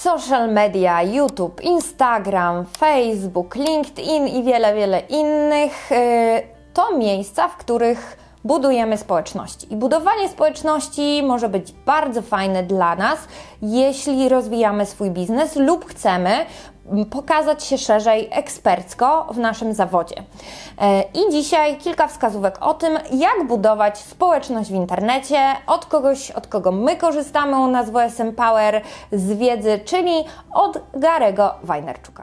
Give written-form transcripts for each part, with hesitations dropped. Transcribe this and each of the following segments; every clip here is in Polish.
social media, YouTube, Instagram, Facebook, LinkedIn i wiele innych to miejsca, w których budujemy społeczności. I budowanie społeczności może być bardzo fajne dla nas, jeśli rozwijamy swój biznes lub chcemy pokazać się szerzej ekspercko w naszym zawodzie. I dzisiaj kilka wskazówek o tym, jak budować społeczność w internecie od kogoś, od kogo my korzystamy u nas w OSM Power z wiedzy, czyli od Gary'ego Vaynerchuka.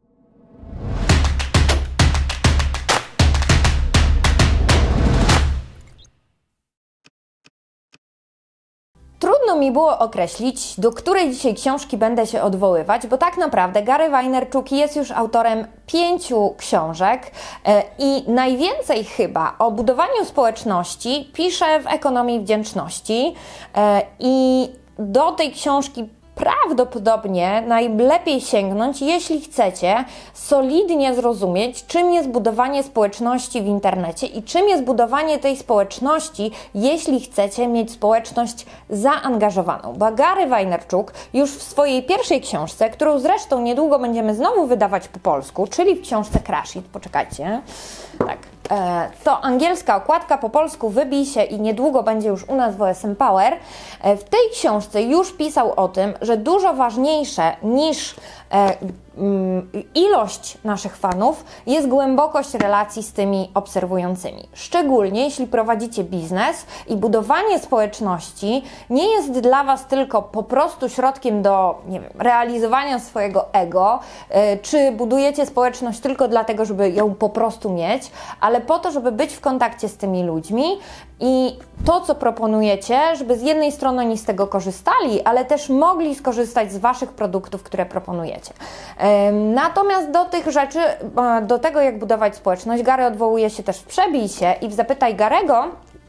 Trudno mi było określić, do której dzisiaj książki będę się odwoływać, bo tak naprawdę Gary Vaynerchuk jest już autorem 5 książek i najwięcej chyba o budowaniu społeczności pisze w Ekonomii Wdzięczności i do tej książki prawdopodobnie najlepiej sięgnąć, jeśli chcecie solidnie zrozumieć, czym jest budowanie społeczności w internecie i czym jest budowanie tej społeczności, jeśli chcecie mieć społeczność zaangażowaną. Bo Gary Vaynerchuk już w swojej pierwszej książce, którą zresztą niedługo będziemy znowu wydawać po polsku, czyli w książce Crush It, poczekajcie, tak, to angielska okładka, po polsku Wybij się i niedługo będzie już u nas w OSM Power. W tej książce już pisał o tym, że dużo ważniejsze niż ilość naszych fanów jest głębokość relacji z tymi obserwującymi. Szczególnie jeśli prowadzicie biznes i budowanie społeczności nie jest dla Was tylko po prostu środkiem do, nie wiem, realizowania swojego ego, czy budujecie społeczność tylko dlatego, żeby ją po prostu mieć, ale po to, żeby być w kontakcie z tymi ludźmi i to, co proponujecie, żeby z jednej strony oni z tego korzystali, ale też mogli skorzystać z Waszych produktów, które proponujecie. Natomiast do tych rzeczy, do tego, jak budować społeczność, Gary odwołuje się też w Przebij się i w Zapytaj Gary'ego,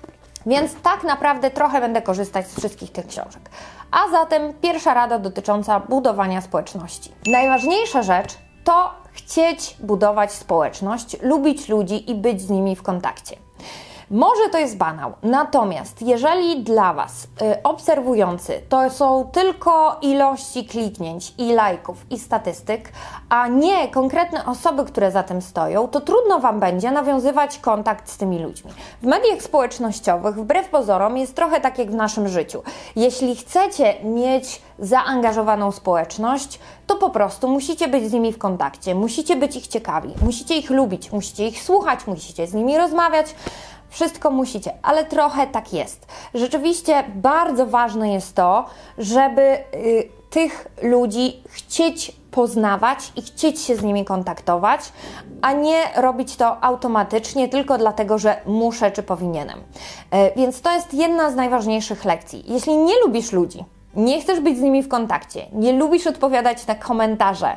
więc tak naprawdę trochę będę korzystać z wszystkich tych książek. A zatem pierwsza rada dotycząca budowania społeczności. Najważniejsza rzecz to chcieć budować społeczność, lubić ludzi i być z nimi w kontakcie. Może to jest banał, natomiast jeżeli dla Was obserwujący to są tylko ilości kliknięć i lajków i statystyk, a nie konkretne osoby, które za tym stoją, to trudno Wam będzie nawiązywać kontakt z tymi ludźmi. W mediach społecznościowych, wbrew pozorom, jest trochę tak jak w naszym życiu. Jeśli chcecie mieć zaangażowaną społeczność, to po prostu musicie być z nimi w kontakcie, musicie być ich ciekawi, musicie ich lubić, musicie ich słuchać, musicie z nimi rozmawiać. Wszystko musicie, ale trochę tak jest. Rzeczywiście bardzo ważne jest to, żeby tych ludzi chcieć poznawać i chcieć się z nimi kontaktować, a nie robić to automatycznie tylko dlatego, że muszę czy powinienem. Więc to jest jedna z najważniejszych lekcji. Jeśli nie lubisz ludzi, nie chcesz być z nimi w kontakcie, nie lubisz odpowiadać na komentarze,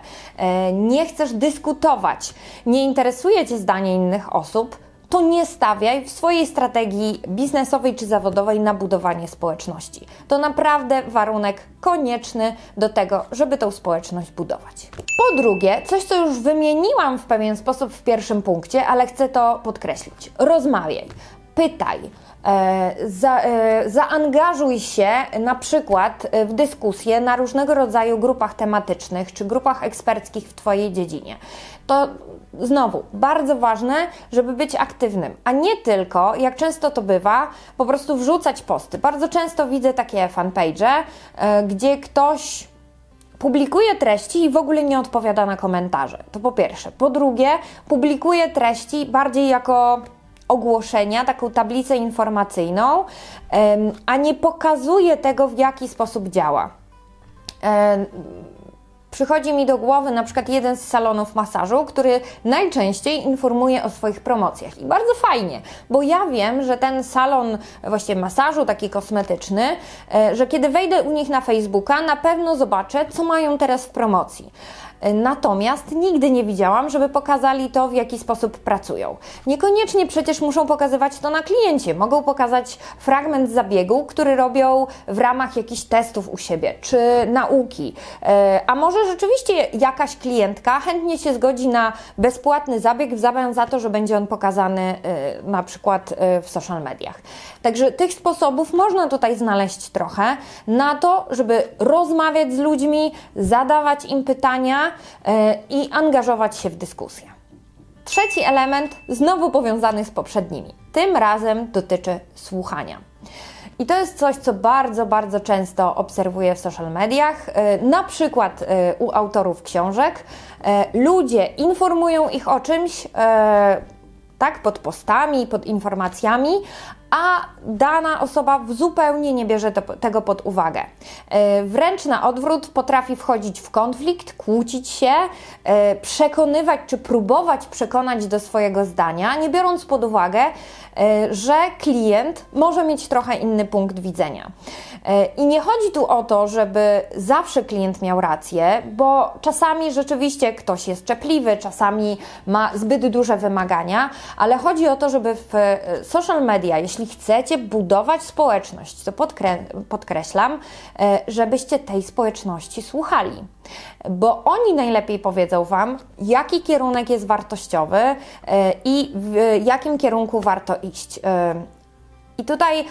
nie chcesz dyskutować, nie interesuje Cię zdanie innych osób, to nie stawiaj w swojej strategii biznesowej czy zawodowej na budowanie społeczności. To naprawdę warunek konieczny do tego, żeby tą społeczność budować. Po drugie, coś, co już wymieniłam w pewien sposób w pierwszym punkcie, ale chcę to podkreślić. Rozmawiaj, pytaj, zaangażuj się na przykład w dyskusje na różnego rodzaju grupach tematycznych czy grupach eksperckich w Twojej dziedzinie. To znowu bardzo ważne, żeby być aktywnym, a nie tylko, jak często to bywa, po prostu wrzucać posty. Bardzo często widzę takie fanpage'e, gdzie ktoś publikuje treści i w ogóle nie odpowiada na komentarze. To po pierwsze. Po drugie, publikuje treści bardziej jako ogłoszenia, taką tablicę informacyjną, a nie pokazuje tego, w jaki sposób działa. Przychodzi mi do głowy na przykład jeden z salonów masażu, który najczęściej informuje o swoich promocjach. I bardzo fajnie, bo ja wiem, że ten salon właściwie masażu, taki kosmetyczny, że kiedy wejdę u nich na Facebooka, na pewno zobaczę, co mają teraz w promocji. Natomiast nigdy nie widziałam, żeby pokazali to, w jaki sposób pracują. Niekoniecznie przecież muszą pokazywać to na kliencie. Mogą pokazać fragment zabiegu, który robią w ramach jakichś testów u siebie, czy nauki. A może rzeczywiście jakaś klientka chętnie się zgodzi na bezpłatny zabieg w zamian za to, że będzie on pokazany na przykład w social mediach. Także tych sposobów można tutaj znaleźć trochę na to, żeby rozmawiać z ludźmi, zadawać im pytania i angażować się w dyskusję. Trzeci element, znowu powiązany z poprzednimi. Tym razem dotyczy słuchania. I to jest coś, co bardzo, bardzo często obserwuję w social mediach, na przykład u autorów książek. Ludzie informują ich o czymś, tak, pod postami, pod informacjami, a dana osoba zupełnie nie bierze tego pod uwagę. Wręcz na odwrót potrafi wchodzić w konflikt, kłócić się, przekonywać czy próbować przekonać do swojego zdania, nie biorąc pod uwagę, że klient może mieć trochę inny punkt widzenia. I nie chodzi tu o to, żeby zawsze klient miał rację, bo czasami rzeczywiście ktoś jest czepliwy, czasami ma zbyt duże wymagania, ale chodzi o to, żeby w social media, jeśli chcecie budować społeczność, to podkreślam, żebyście tej społeczności słuchali. Bo oni najlepiej powiedzą Wam, jaki kierunek jest wartościowy i w jakim kierunku warto iść. I tutaj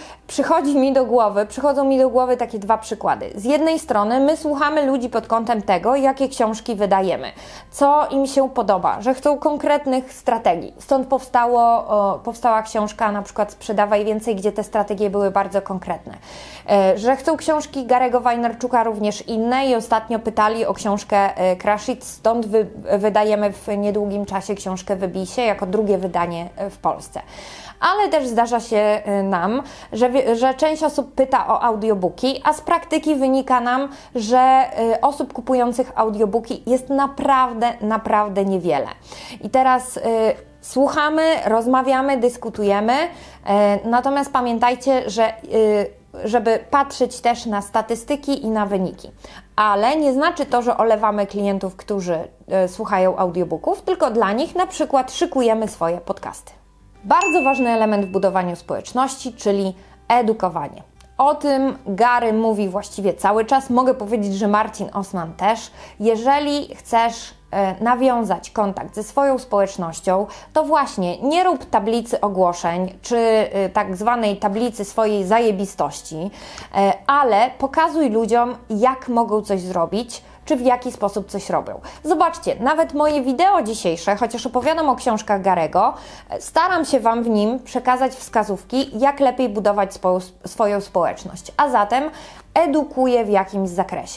przychodzą mi do głowy takie dwa przykłady. Z jednej strony my słuchamy ludzi pod kątem tego, jakie książki wydajemy, co im się podoba, że chcą konkretnych strategii. Stąd powstała książka na przykład Sprzedawaj Więcej, gdzie te strategie były bardzo konkretne. Że chcą książki Gary'ego Vaynerchuka również inne i ostatnio pytali o książkę Crush It, stąd wydajemy w niedługim czasie książkę Wybij się jako drugie wydanie w Polsce. Ale też zdarza się nam, że część osób pyta o audiobooki, a z praktyki wynika nam, że osób kupujących audiobooki jest naprawdę, naprawdę niewiele. I teraz słuchamy, rozmawiamy, dyskutujemy, natomiast pamiętajcie, że żeby patrzeć też na statystyki i na wyniki. Ale nie znaczy to, że olewamy klientów, którzy słuchają audiobooków, tylko dla nich na przykład szykujemy swoje podcasty. Bardzo ważny element w budowaniu społeczności, czyli edukowanie. O tym Gary mówi właściwie cały czas. Mogę powiedzieć, że Marcin Osman też. Jeżeli chcesz nawiązać kontakt ze swoją społecznością, to właśnie nie rób tablicy ogłoszeń, czy tak zwanej tablicy swojej zajebistości, ale pokazuj ludziom, jak mogą coś zrobić, czy w jaki sposób coś robią. Zobaczcie, nawet moje wideo dzisiejsze, chociaż opowiadam o książkach Gary'ego, staram się Wam w nim przekazać wskazówki, jak lepiej budować swoją społeczność, a zatem edukuję w jakimś zakresie.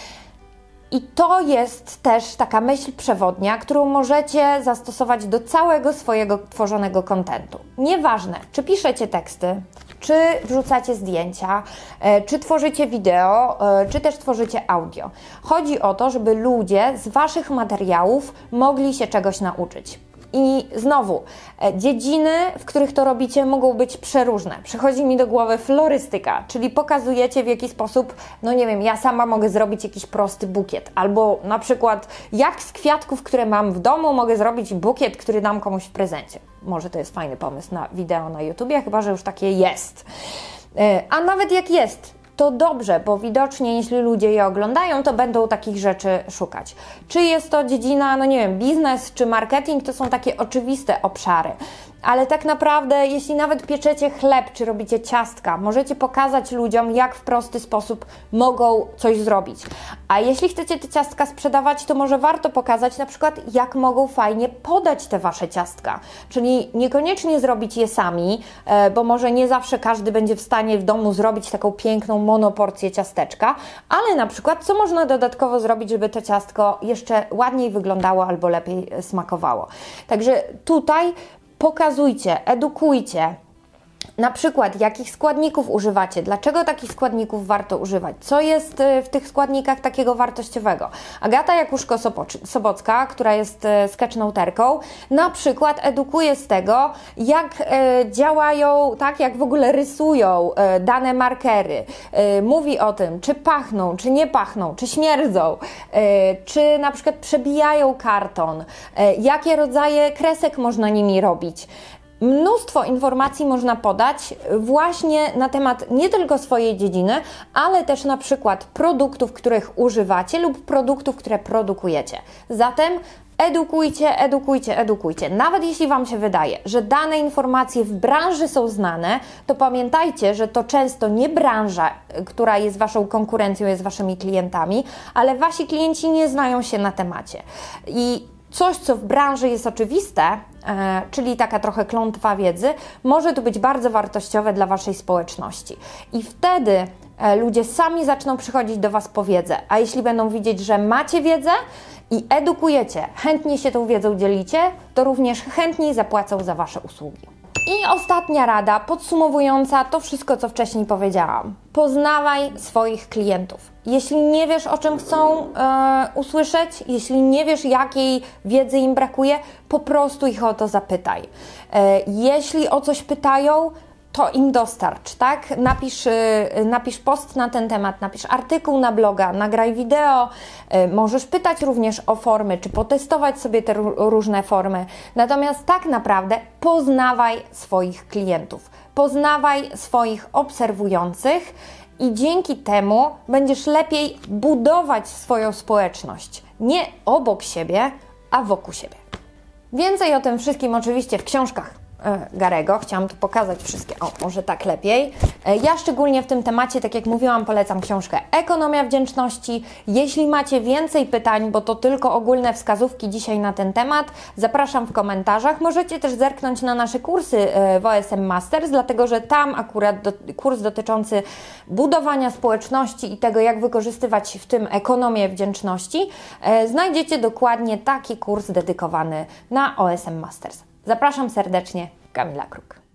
I to jest też taka myśl przewodnia, którą możecie zastosować do całego swojego tworzonego kontentu. Nieważne, czy piszecie teksty, czy wrzucacie zdjęcia, czy tworzycie wideo, czy też tworzycie audio. Chodzi o to, żeby ludzie z Waszych materiałów mogli się czegoś nauczyć. I znowu, dziedziny, w których to robicie, mogą być przeróżne. Przychodzi mi do głowy florystyka, czyli pokazujecie, w jaki sposób, no nie wiem, ja sama mogę zrobić jakiś prosty bukiet, albo na przykład jak z kwiatków, które mam w domu, mogę zrobić bukiet, który dam komuś w prezencie. Może to jest fajny pomysł na wideo na YouTubie, chyba że już takie jest. A nawet jak jest, to dobrze, bo widocznie jeśli ludzie je oglądają, to będą takich rzeczy szukać. Czy jest to dziedzina, no nie wiem, biznes czy marketing, to są takie oczywiste obszary. Ale tak naprawdę, jeśli nawet pieczecie chleb czy robicie ciastka, możecie pokazać ludziom, jak w prosty sposób mogą coś zrobić. A jeśli chcecie te ciastka sprzedawać, to może warto pokazać na przykład, jak mogą fajnie podać te Wasze ciastka. Czyli niekoniecznie zrobić je sami, bo może nie zawsze każdy będzie w stanie w domu zrobić taką piękną monoporcję ciasteczka, ale na przykład co można dodatkowo zrobić, żeby to ciastko jeszcze ładniej wyglądało albo lepiej smakowało. Także tutaj pokazujcie, edukujcie, Na przykład, jakich składników używacie, dlaczego takich składników warto używać, co jest w tych składnikach takiego wartościowego. Agata Jakuszko-Sobocka, która jest sketchnoterką, na przykład edukuje z tego, jak działają, tak, jak w ogóle rysują dane markery. Mówi o tym, czy pachną, czy nie pachną, czy śmierdzą, czy na przykład przebijają karton, jakie rodzaje kresek można nimi robić. Mnóstwo informacji można podać właśnie na temat nie tylko swojej dziedziny, ale też na przykład produktów, których używacie lub produktów, które produkujecie. Zatem edukujcie, edukujcie, edukujcie. Nawet jeśli Wam się wydaje, że dane informacje w branży są znane, to pamiętajcie, że to często nie branża, która jest Waszą konkurencją, jest Waszymi klientami, ale Wasi klienci nie znają się na temacie. I coś, co w branży jest oczywiste, czyli taka trochę klątwa wiedzy, może tu być bardzo wartościowe dla Waszej społeczności. I wtedy ludzie sami zaczną przychodzić do Was po wiedzę, a jeśli będą widzieć, że macie wiedzę i edukujecie, chętnie się tą wiedzą dzielicie, to również chętniej zapłacą za Wasze usługi. I ostatnia rada, podsumowująca to wszystko, co wcześniej powiedziałam. Poznawaj swoich klientów. Jeśli nie wiesz, o czym chcą usłyszeć, jeśli nie wiesz, jakiej wiedzy im brakuje, po prostu ich o to zapytaj. Jeśli o coś pytają, to im dostarcz, tak? Napisz post na ten temat, napisz artykuł na bloga, nagraj wideo, możesz pytać również o formy, czy potestować sobie te różne formy. Natomiast tak naprawdę poznawaj swoich klientów, poznawaj swoich obserwujących i dzięki temu będziesz lepiej budować swoją społeczność. Nie obok siebie, a wokół siebie. Więcej o tym wszystkim oczywiście w książkach Garego. Chciałam tu pokazać wszystkie, może tak lepiej. Ja szczególnie w tym temacie, tak jak mówiłam, polecam książkę Ekonomia Wdzięczności. Jeśli macie więcej pytań, bo to tylko ogólne wskazówki dzisiaj na ten temat, zapraszam w komentarzach. Możecie też zerknąć na nasze kursy w OSM Masters, dlatego że tam akurat kurs dotyczący budowania społeczności i tego, jak wykorzystywać w tym ekonomię wdzięczności, znajdziecie dokładnie taki kurs dedykowany na OSM Masters. Zapraszam serdecznie, Kamila Kruk.